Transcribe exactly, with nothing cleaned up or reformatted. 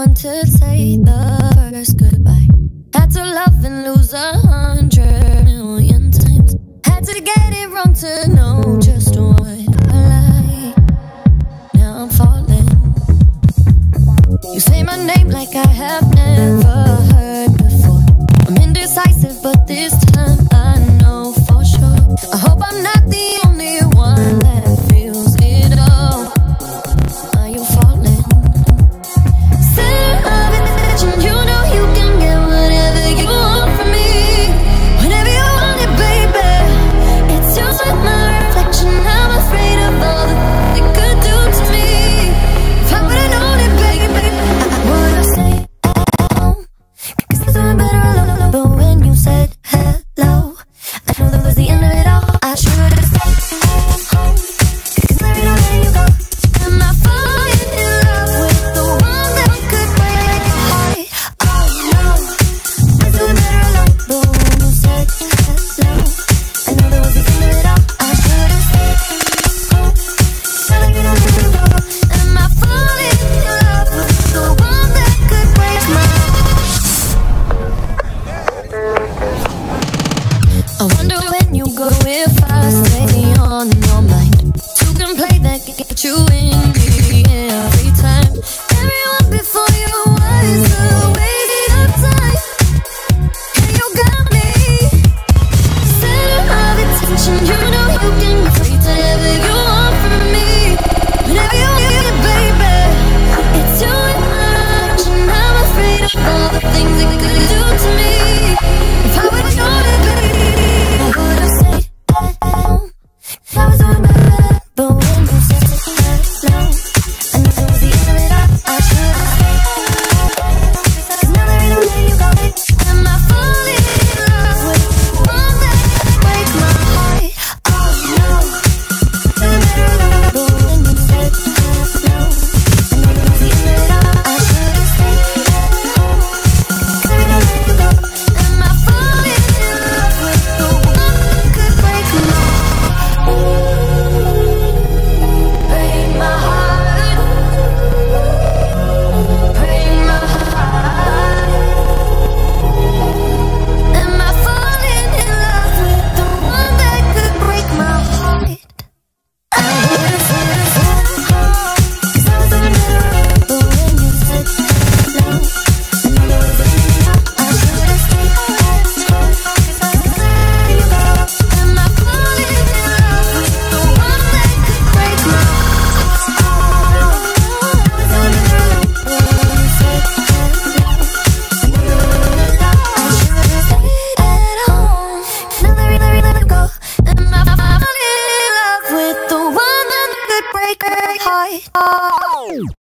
one to say the first goodbye. Had to love and lose a hundred million times. Had to get it wrong to know just what I like. Now I'm falling. You say my name like I have never heard before. I'm indecisive, but this time I know for sure. I hope I'm not the only one that feels it all. Are you falling? Center of attention, you know you can get whatever you want from me. Whenever you want it, baby. It's just like my reflection. I'm afraid of all the things it could do to me. If I would've known it, baby, I would've stayed at home. Cause I was doing better alone. But when you said hello, I knew that was the end of it all. I should've stayed home. Cause every now and then you go. Am I falling in love with the one that could break my heart? Oh no, I was doing better alone. But when you said hello, I knew that was the end of it all. I should've stayed home. Now that you know you can go. Am I falling in love with the one that could break my heart? I wonder when you go if I stay on your mind. You can play that, get you in me every time. Everyone before you was a waste of time. And you got me. Center of attention, you know you can get whatever you want from me. Whenever you want it, baby. It's you in my action. I'm afraid of all the things it could do to me. If I would've known it, baby, I would've stayed at home. I was doing better, but when you said hello, I knew that was the end of it all. I should've stayed home. Cause now that you know you go. Am I falling in love with one that could break my heart? Oh no, doing better alone. But when you said hello, I knew that was the end of it all. I should've stayed home. Cause every now and then you go. Am I falling in love with the one that could break my heart? Break my heart. Break my heart. Am I falling in love with the one that could break my heart? I would've said hello, cause I was doing better. But when you said hello, I knew that was the end of it all. I should've stayed home. Cause there you go. Am I falling in love with the one that could break my heart? I was doing better alone. But when you said hello, I knew that was the end of it all. I should've stayed at home. Now that we let it go. Am I falling in love with the one that could break my heart?